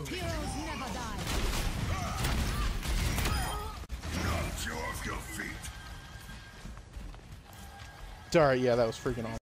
Heroes never die. Knocked you off your feet. Alright, yeah, that was freaking awesome.